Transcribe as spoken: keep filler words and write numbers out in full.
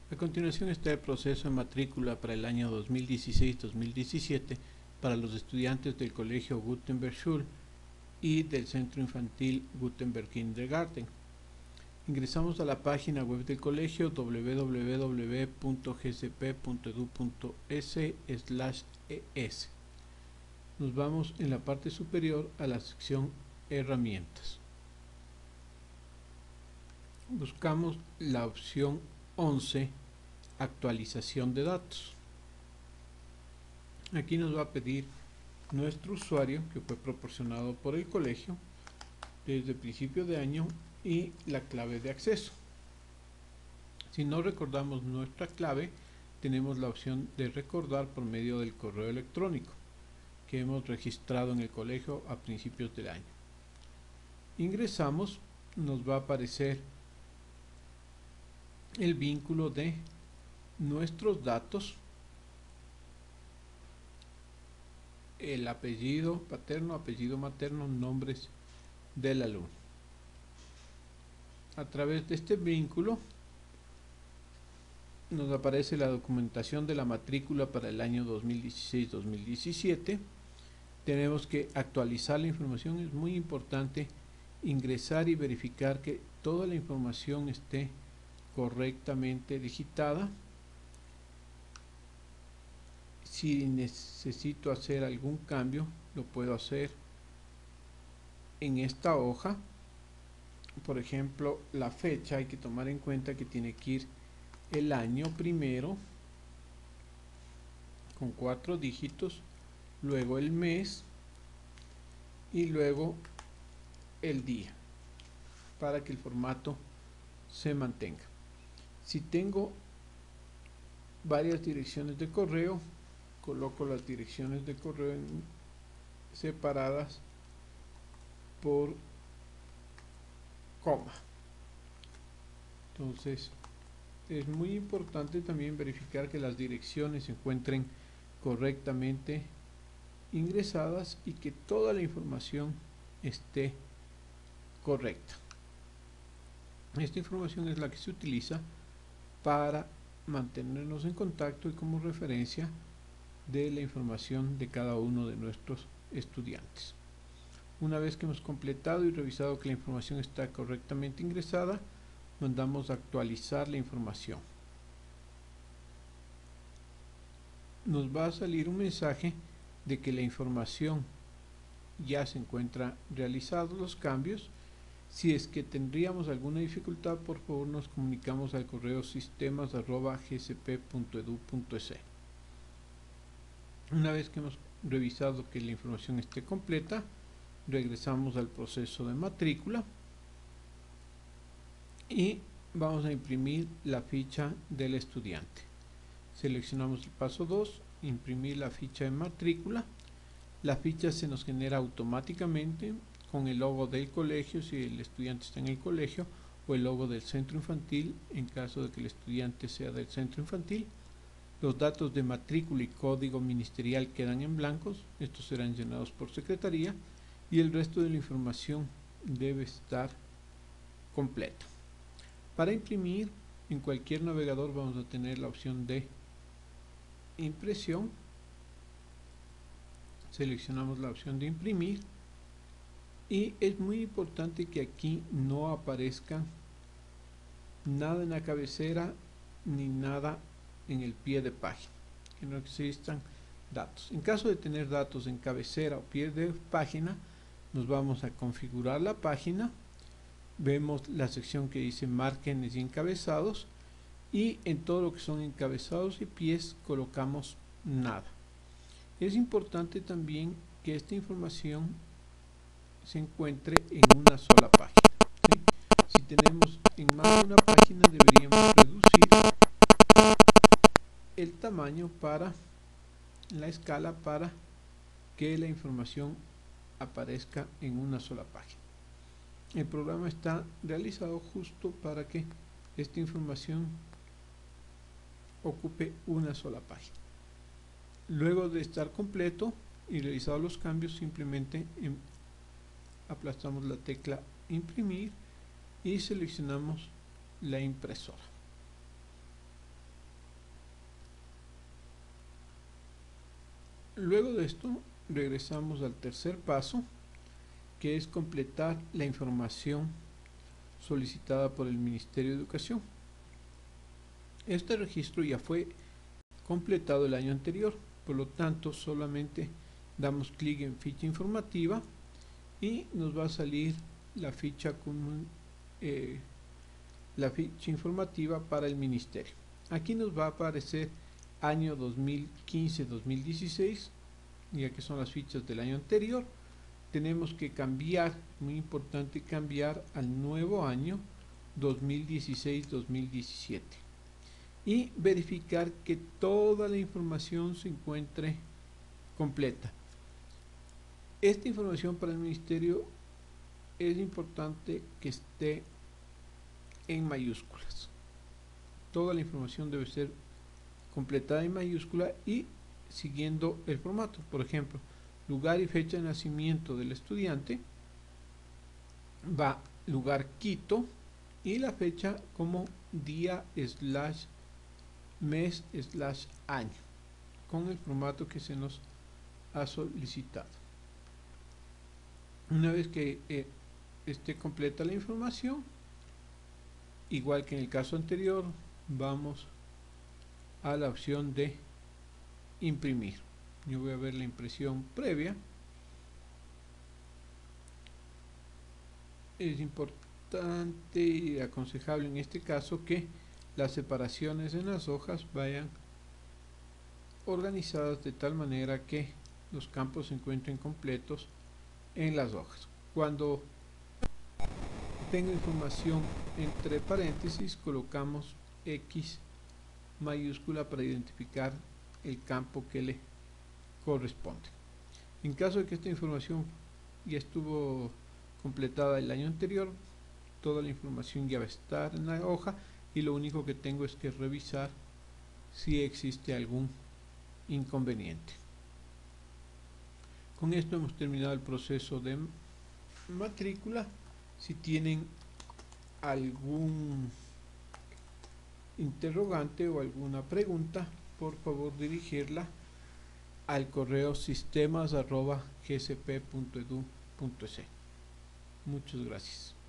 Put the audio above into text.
A continuación está el proceso de matrícula para el año dos mil dieciséis dos mil diecisiete para los estudiantes del Colegio Gutenberg Schule y del Centro Infantil Gutenberg Kindergarten. Ingresamos a la página web del colegio w w w punto g c p punto e d u punto s slash e s. Nos vamos en la parte superior a la sección Herramientas. Buscamos la opción once, Actualización de datos. Aquí nos va a pedir nuestro usuario, que fue proporcionado por el colegio desde principio de año, y la clave de acceso. Si no recordamos nuestra clave, tenemos la opción de recordar por medio del correo electrónico que hemos registrado en el colegio a principios del año. Ingresamos, nos va a aparecer el vínculo de nuestros datos, el apellido paterno, apellido materno, nombres del alumno. A través de este vínculo nos aparece la documentación de la matrícula para el año dos mil dieciséis dos mil diecisiete. Tenemos que actualizar la información. Es muy importante ingresar y verificar que toda la información esté correctamente digitada. Si necesito hacer algún cambio, lo puedo hacer en esta hoja. Por ejemplo, la fecha, hay que tomar en cuenta que tiene que ir el año primero con cuatro dígitos, luego el mes y luego el día, para que el formato se mantenga. Si tengo varias direcciones de correo, coloco las direcciones de correo en, separadas por coma. Entonces es muy importante también verificar que las direcciones se encuentren correctamente ingresadas y que toda la información esté correcta. Esta información es la que se utiliza para mantenernos en contacto y como referencia de la información de cada uno de nuestros estudiantes. Una vez que hemos completado y revisado que la información está correctamente ingresada, mandamos a actualizar la información. Nos va a salir un mensaje de que la información ya se encuentra realizados los cambios. Si es que tendríamos alguna dificultad, por favor nos comunicamos al correo sistemas arroba g c p punto e d u punto s. Una vez que hemos revisado que la información esté completa, regresamos al proceso de matrícula y vamos a imprimir la ficha del estudiante. Seleccionamos el paso dos, imprimir la ficha de matrícula. La ficha se nos genera automáticamente con el logo del colegio si el estudiante está en el colegio, o el logo del centro infantil en caso de que el estudiante sea del centro infantil. Los datos de matrícula y código ministerial quedan en blancos, estos serán llenados por secretaría, y el resto de la información debe estar completa. Para imprimir en cualquier navegador vamos a tener la opción de impresión. Seleccionamos la opción de imprimir y es muy importante que aquí no aparezca nada en la cabecera ni nada en el pie de página, que no existan datos. En caso de tener datos en cabecera o pie de página, nos vamos a configurar la página, vemos la sección que dice márgenes y encabezados, y en todo lo que son encabezados y pies colocamos nada. Es importante también que esta información se encuentre en una sola página, ¿sí? Si tenemos en más de una página, deberíamos reducir el tamaño para la escala para que la información aparezca en una sola página. El programa está realizado justo para que esta información ocupe una sola página. Luego de estar completo y realizados los cambios, simplemente aplastamos la tecla imprimir y seleccionamos la impresora. Luego de esto regresamos al tercer paso, que es completar la información solicitada por el Ministerio de Educación. Este registro ya fue completado el año anterior, por lo tanto solamente damos clic en ficha informativa y nos va a salir la ficha con eh, la ficha informativa para el ministerio. Aquí nos va a aparecer año dos mil quince dos mil dieciséis, ya que son las fichas del año anterior. Tenemos que cambiar, muy importante, cambiar al nuevo año dos mil dieciséis dos mil diecisiete y verificar que toda la información se encuentre completa. Esta información para el ministerio es importante que esté en mayúsculas. Toda la información debe ser completada en mayúscula y siguiendo el formato. Por ejemplo, lugar y fecha de nacimiento del estudiante, va lugar Quito y la fecha como día slash mes slash año, con el formato que se nos ha solicitado. Una vez que eh, esté completa la información, igual que en el caso anterior, vamos a la opción de imprimir. Yo voy a ver la impresión previa. Es importante y aconsejable en este caso que las separaciones en las hojas vayan organizadas de tal manera que los campos se encuentren completos en las hojas. Cuando tengo información entre paréntesis, colocamos X mayúscula para identificar el campo que le corresponde. En caso de que esta información ya estuvo completada el año anterior, toda la información ya va a estar en la hoja y lo único que tengo es que revisar si existe algún inconveniente. Con esto hemos terminado el proceso de matrícula. Si tienen algún interrogante o alguna pregunta, por favor dirigirla al correo sistemas arroba g c p punto edu punto es. Muchas gracias.